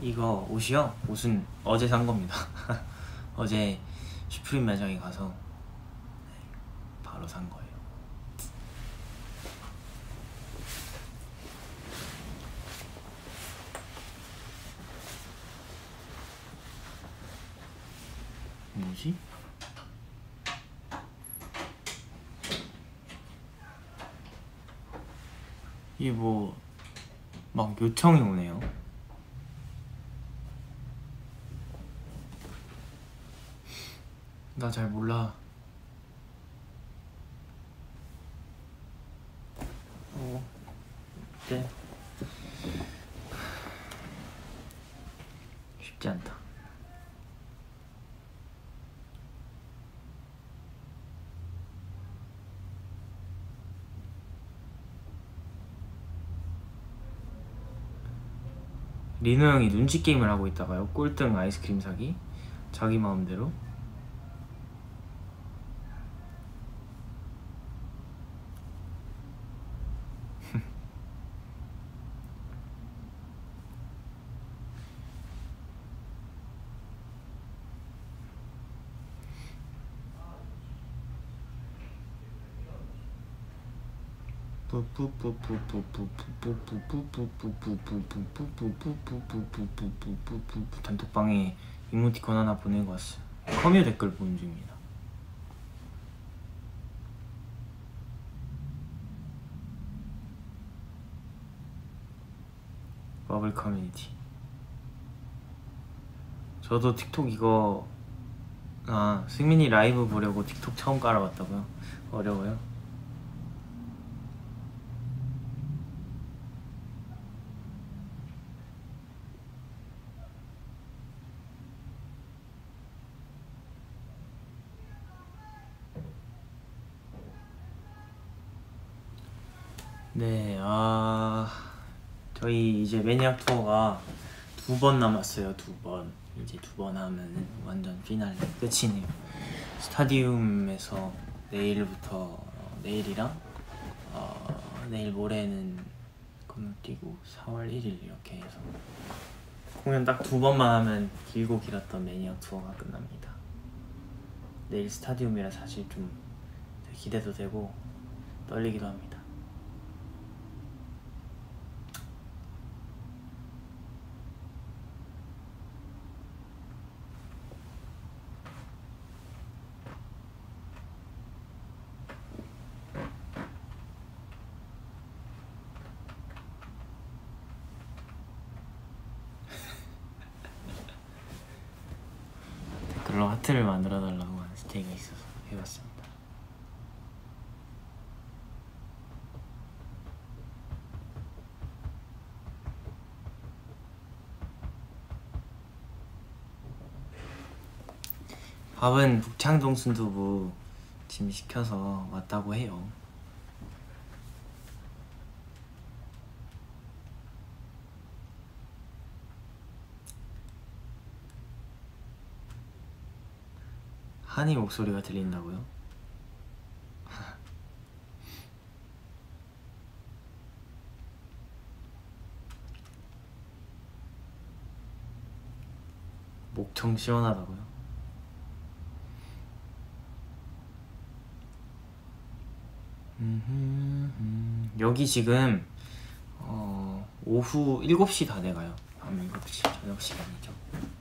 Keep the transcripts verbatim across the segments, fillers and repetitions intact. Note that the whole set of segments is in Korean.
이거 옷이요? 옷은 어제 산 겁니다. 어제 슈프림 매장에 가서 바로 산 거예요. 뭐지? 이게 뭐 막 요청이 오네요. 나 잘 몰라. 어, 네. 쉽지 않다. 리노 형이 눈치 게임을 하고 있다가요. 꼴등 아이스크림 사기. 자기 마음대로. 단톡방에 이모티콘 하나 보내고 왔어요. 커뮤 댓글 보는 중입니다. 버블 커뮤니티. 저도 틱톡 이거 아 승민이 라이브 보려고 틱톡 처음 깔아봤다고요? 어려워요? 네, 아 저희 이제 매니악 투어가 두 번 남았어요. 두 번. 이제 두 번 하면은 완전 피날레 끝이네요. 스타디움에서 내일부터 어, 내일이랑 어, 내일 모레는 건너뛰고 사월 일일 이렇게 해서 공연 딱 두 번만 하면 길고 길었던 매니악 투어가 끝납니다. 내일 스타디움이라 사실 좀 기대도 되고 떨리기도 합니다. 댓글로 하트를 만들어달라고 하는 스테이가 있어서 해봤습니다. 밥은 북창동 순두부 지금 시켜서 왔다고 해요. 한이 목소리가 들린다고요? 목청 시원하다고요? 여기 지금 어, 오후 일곱 시 다 돼가요. 밤 일곱 시 저녁 시간이죠.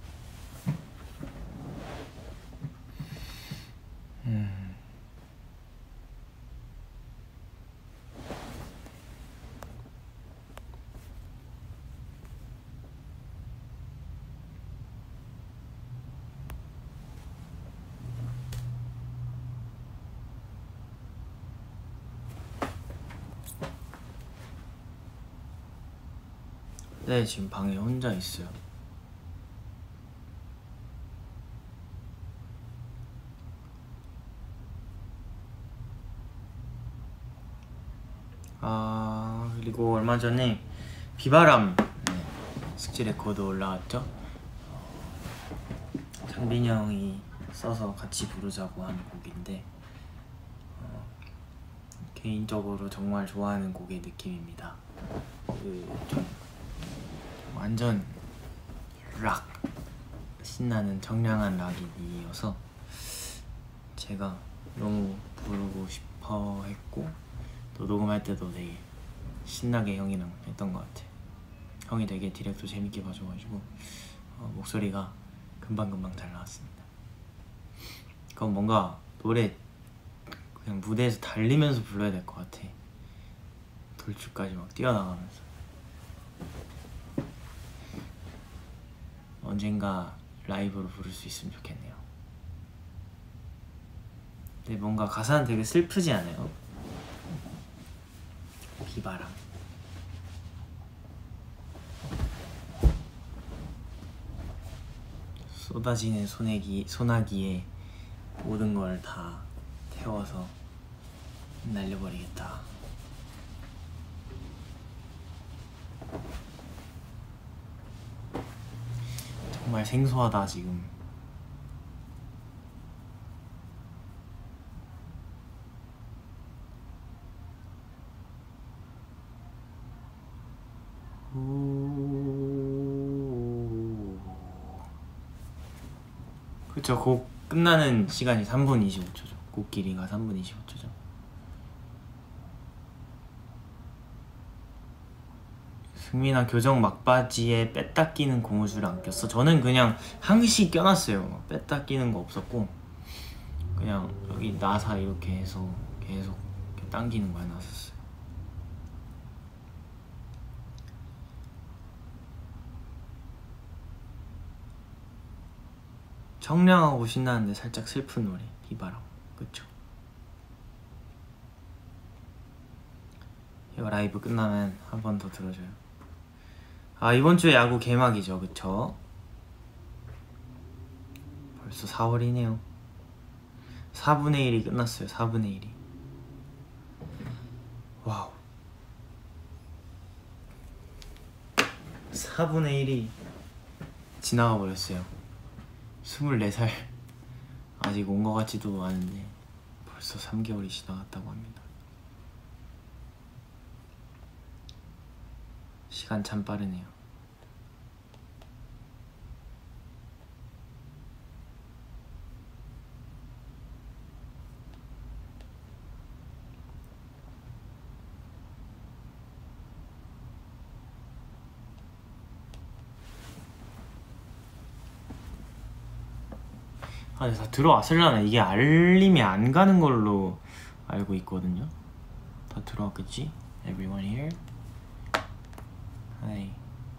음. 네, 지금 방에 혼자 있어요. 아, 그리고 얼마 전에 비바람 네, 숙지 레코드 올라왔죠? 어, 장빈이 형이 써서 같이 부르자고 한 곡인데 어, 개인적으로 정말 좋아하는 곡의 느낌입니다. 그 좀 완전 락, 신나는 청량한 락이 이어서 제가 너무 부르고 싶어 했고 또 녹음할 때도 되게 신나게 형이랑 했던 것 같아. 형이 되게 디렉도 재밌게 봐줘가지고 어, 목소리가 금방금방 잘 나왔습니다. 그럼 뭔가 노래 그냥 무대에서 달리면서 불러야 될 것 같아. 돌출까지 막 뛰어나가면서. 언젠가 라이브로 부를 수 있으면 좋겠네요. 근데 뭔가 가사는 되게 슬프지 않아요? 비바람. 쏟아지는 소나기, 소나기에 모든 걸 다 태워서 날려버리겠다. 정말 생소하다 지금. 그쵸, 곡 끝나는 시간이 삼 분 이십오 초죠. 곡 길이가 삼 분 이십오 초죠. 승민아, 교정 막바지에 뺐다 끼는 고무줄을 안 꼈어? 저는 그냥 항시 껴놨어요. 뺐다 끼는 거 없었고 그냥 여기 나사 이렇게 해서 계속 이렇게 당기는 거 해놨었어요. 청량하고 신나는데 살짝 슬픈 노래, 비바람. 그쵸? 이거 라이브 끝나면 한 번 더 들어줘요. 아, 이번 주에 야구 개막이죠, 그쵸? 벌써 사월이네요. 사분의 일이 끝났어요. 사분의 일이. 와우. 사분의 일이 지나가 버렸어요. 스물네 살 아직 온 것 같지도 않은데 벌써 삼 개월이 지나갔다고 합니다. 시간 참 빠르네요. 아, 근데 다 들어왔을라나? 이게 알림이 안 가는 걸로 알고 있거든요. 다 들어왔겠지? Everyone here? Hi.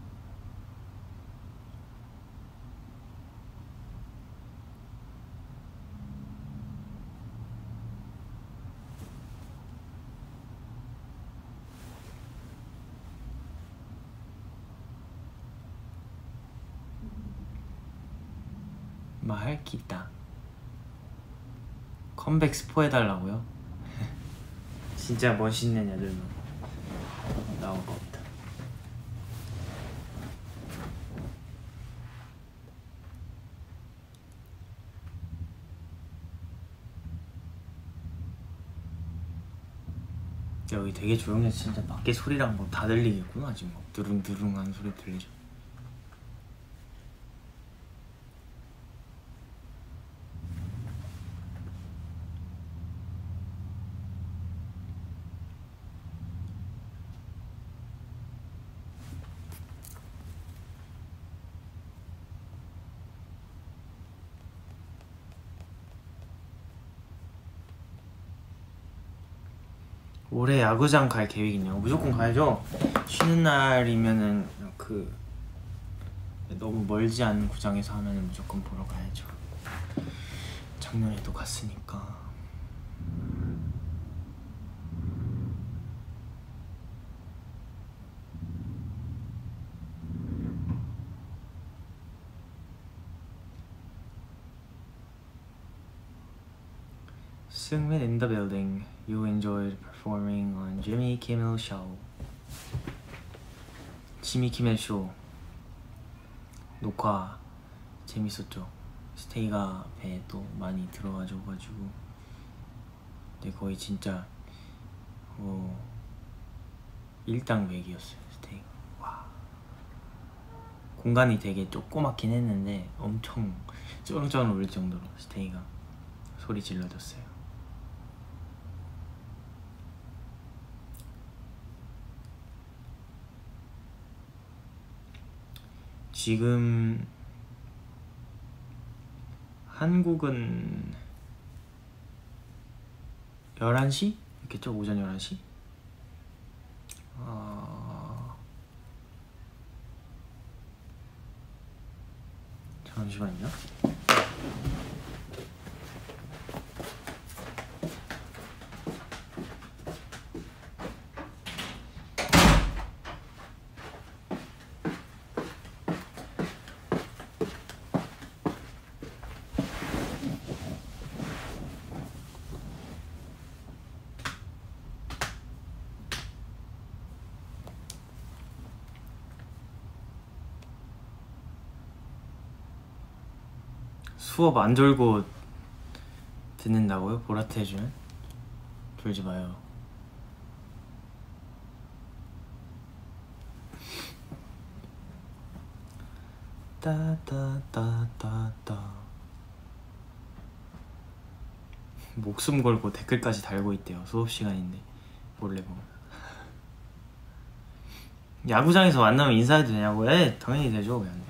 말할 게 있다. 컴백 스포 해달라고요? 진짜 멋있는 애들만 나올 것 같다. 여기 되게 조용해서 진짜 밖에 소리랑 뭐 다 들리겠구나. 지금 막 드릉드릉한 소리 들리죠? 올해 야구장 갈 계획이냐고? 무조건 가야죠. 쉬는 날이면은 그 너무 멀지 않은 구장에서 하면은 무조건 보러 가야죠. 작년에도 갔으니까. Seungmin in the building. You enjoyed performing on Jimmy Kimmel Show. 지미 키멜 쇼 녹화 재밌었죠. 스테이가 배에 또 많이 들어가줘가지고 근데 거의 진짜 어 일당백이었어요. 스테이가. 와. 공간이 되게 조그맣긴 했는데 엄청 쩌렁쩌렁 울릴 정도로 스테이가 소리 질러줬어요. 지금 한국은 열한 시? 있겠죠? 오전 열한 시? 어... 잠시만요. 수업 안 졸고 듣는다고요? 보라트 해주면? 졸지 마요. 따따따따따 목숨 걸고 댓글까지 달고 있대요. 수업 시간인데 몰래 보면. 야구장에서 만나면 인사해도 되냐고? 예, 당연히 되죠. 그냥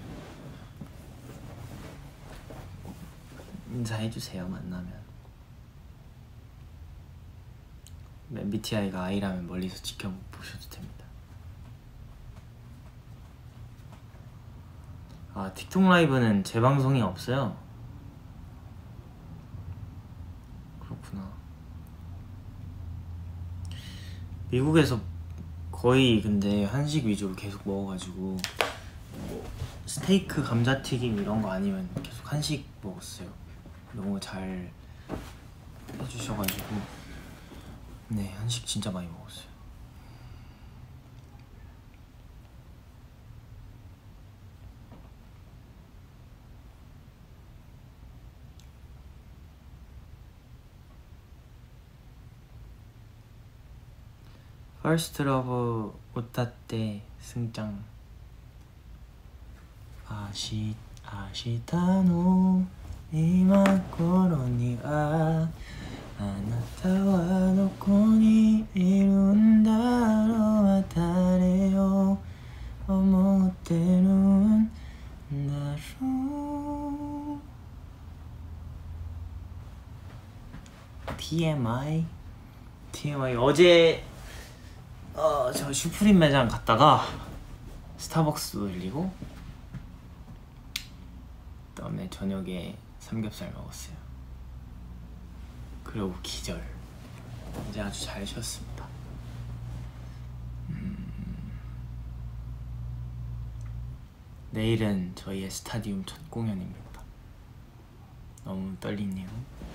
인사해주세요. 만나면. 엠비티아이가 아이라면 멀리서 지켜보셔도 됩니다. 아, 틱톡 라이브는 재방송이 없어요? 그렇구나. 미국에서 거의 근데 한식 위주로 계속 먹어가지고 뭐 스테이크, 감자튀김 이런 거 아니면 계속 한식 먹었어요. 너무 잘 해주셔가지고 네, 한식 진짜 많이 먹었어요. 퍼스트 러브 우타떼 승장 아시 아시타노 이마 코로니가 아나타와 도코니 이룬다로 와타레요 오모테는 나로 티엠아이 티엠아이 어제 어, 저 슈프림 매장 갔다가 스타벅스도 들리고 그다음에 저녁에 삼겹살 먹었어요. 그리고 기절. 이제 아주 잘 쉬었습니다. 음... 내일은 저희의 스타디움 첫 공연입니다. 너무 떨리네요.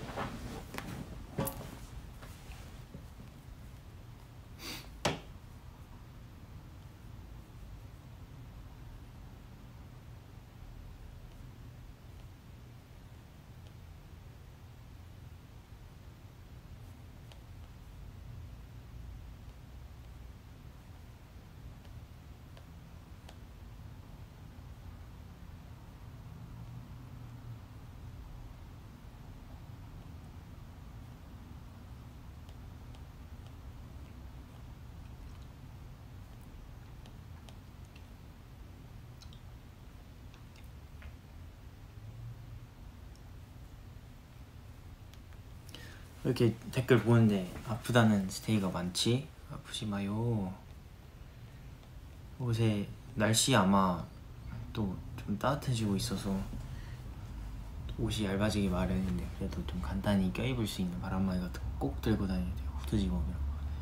이렇게 댓글 보는데 아프다는 스테이가 많지? 아프지 마요. 요새 날씨 아마 또 좀 따뜻해지고 있어서 옷이 얇아지기 마련인데 그래도 좀 간단히 껴입을 수 있는 바람막이 같은 거 꼭 들고 다녀야 돼요. 후드집업이랑.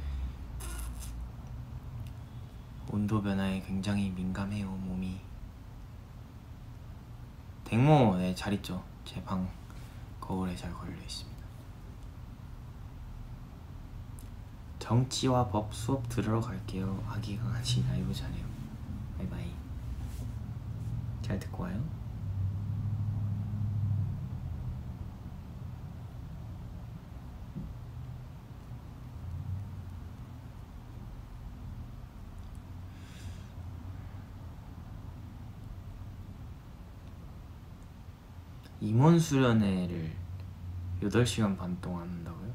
온도 변화에 굉장히 민감해요, 몸이. 댕모, 네, 잘 있죠. 제 방 거울에 잘 걸려 있습니다. 정치와 법 수업 들으러 갈게요. 아기 강아지 라이브 잘해요. 바이바이. 잘 듣고 와요. 임원 수련회를 여덟 시간 반 동안 한다고요?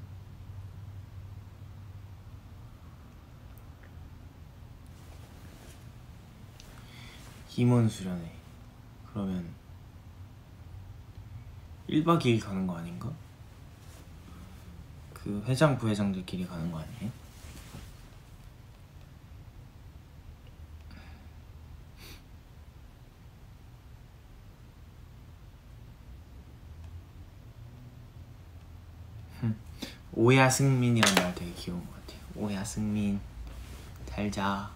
임원 수련회 그러면 일 박 이 일 가는 거 아닌가? 그 회장 부회장들끼리 가는 거 아니에요? 오야승민이란 말 되게 귀여운 것 같아요. 오야승민 잘자.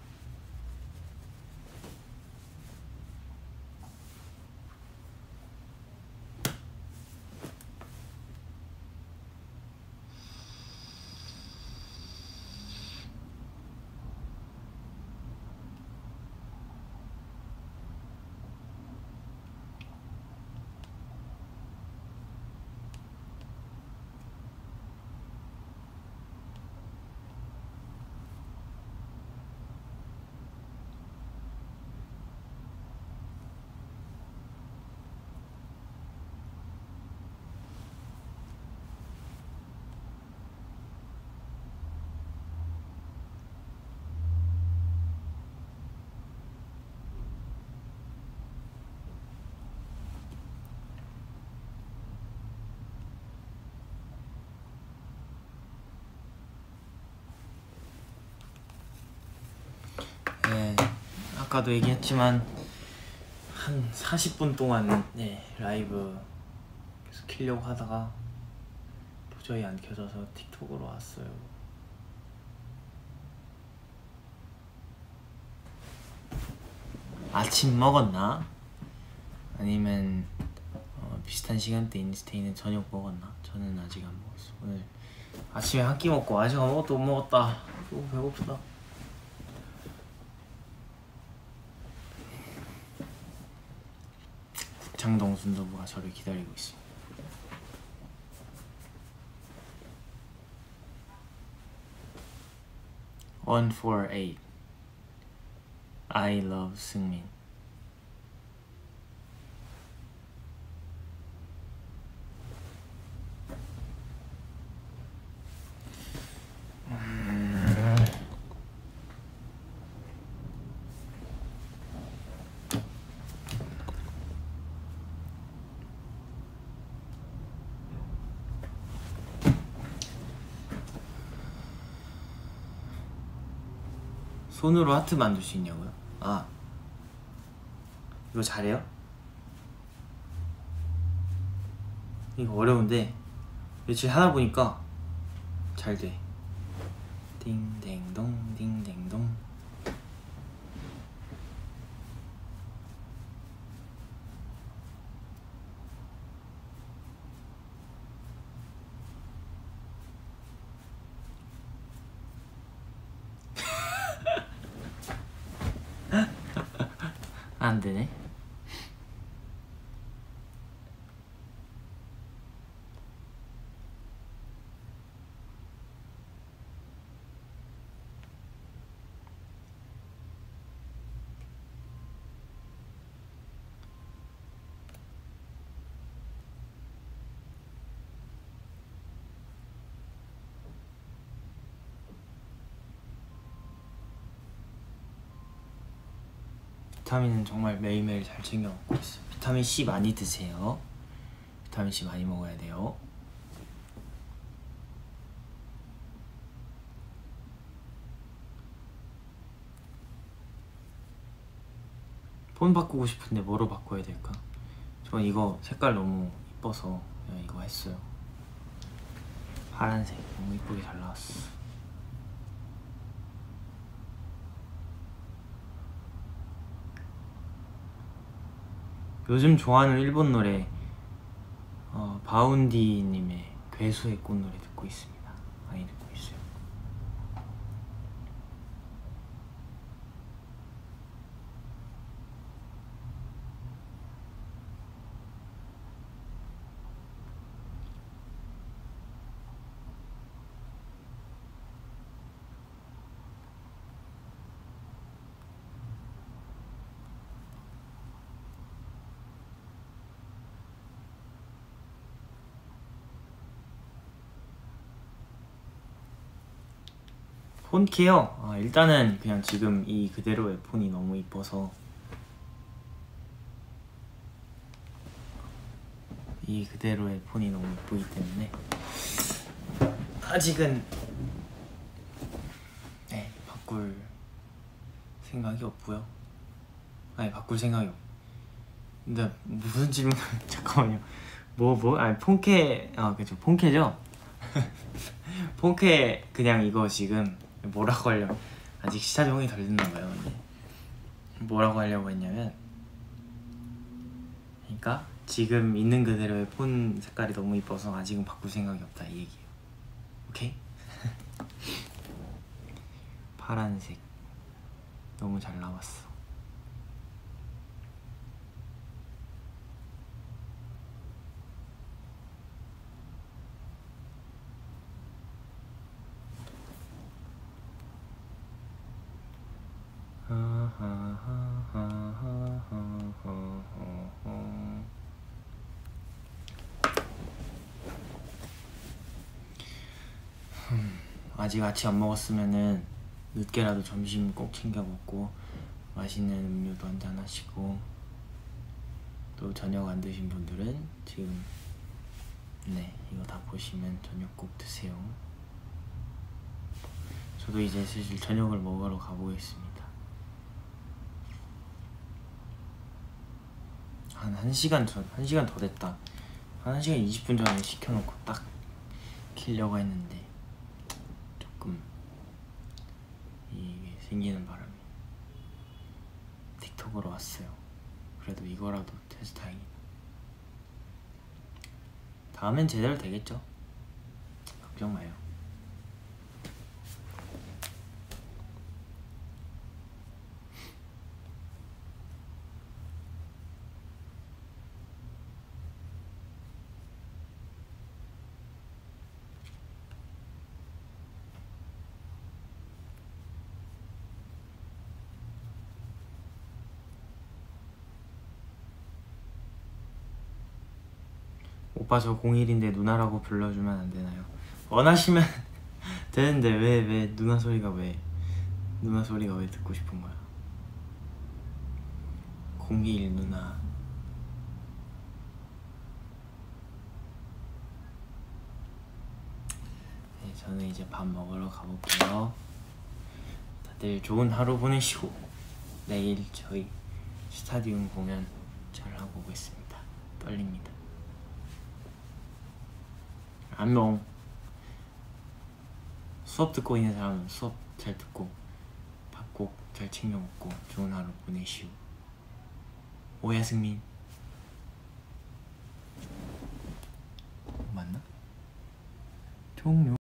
네, 아까도 얘기했지만 한 사십 분 동안 네, 라이브 계속 키려고 하다가 도저히 안 켜져서 틱톡으로 왔어요. 아침 먹었나? 아니면 어, 비슷한 시간대 인스테이는 저녁 먹었나? 저는 아직 안 먹었어. 오늘 아침에 한 끼 먹고 아직 아무것도 못 먹었다. 너무 배고프다. 장동 순두부가 저를 기다리고 있습니다. one four eight I love 승민. 손으로 하트 만들 수 있냐고요? 아 이거 잘해요? 이거 어려운데 며칠 하다 보니까 잘 돼. 띵댕동 띵댕동. 안 되네. 비타민은 정말 매일매일 잘 챙겨 먹고 있어요. 비타민 C 많이 드세요. 비타민 C 많이 먹어야 돼요. 폰 바꾸고 싶은데 뭐로 바꿔야 될까? 전 이거 색깔 너무 이뻐서 그냥 이거 했어요. 파란색 너무 이쁘게 잘 나왔어. 요즘 좋아하는 일본 노래 어, 바운디님의 괴수의 꽃 노래 듣고 있습니다. 많이 듣고 있어요. 폰케어? 아, 일단은 그냥 지금 이 그대로의 폰이 너무 이뻐서 이 그대로의 폰이 너무 이쁘기 때문에 아직은 네 바꿀 생각이 없고요. 아니 바꿀 생각이 없. 근데 무슨 질문? 잠깐만요. 뭐 뭐? 아니 폰케 아 그죠 폰케죠? 폰케 그냥 이거 지금 뭐라고 하려고 아직 시차 적응이 덜 됐나봐요. 근데 뭐라고 하려고 했냐면 그러니까 지금 있는 그대로의 폰 색깔이 너무 이뻐서 아직은 바꿀 생각이 없다 이 얘기예요. 오케이? 파란색 너무 잘 나왔어. 아직 아침 안 먹었으면은 늦게라도 점심 꼭 챙겨 먹고 맛있는 음료도 한잔 하시고, 또 저녁 안 드신 분들은 지금 네 이거 다 보시면 저녁 꼭 드세요. 저도 이제 슬슬 저녁을 먹으러 가보겠습니다. 한 1시간 전, 한 시간 더 됐다. 한 1시간 이십 분 전에 시켜놓고 딱 키려고 했는데 조금 이게 생기는 바람에 틱톡으로 왔어요. 그래도 이거라도 돼서 다행이다. 다음엔 제대로 되겠죠? 걱정 마요. 오빠 저 공일인데 누나라고 불러주면 안 되나요? 원하시면 되는데 왜 왜 누나 소리가 왜 누나 소리가 왜 듣고 싶은 거야? 공일 누나. 네, 저는 이제 밥 먹으러 가볼게요. 다들 좋은 하루 보내시고 내일 저희 스타디움 공연 잘 하고 오겠습니다. 떨립니다. 안녕. 수업 듣고 있는 사람은 수업 잘 듣고 밥 꼭 잘 챙겨 먹고 좋은 하루 보내시오. 오야승민 맞나? 종료.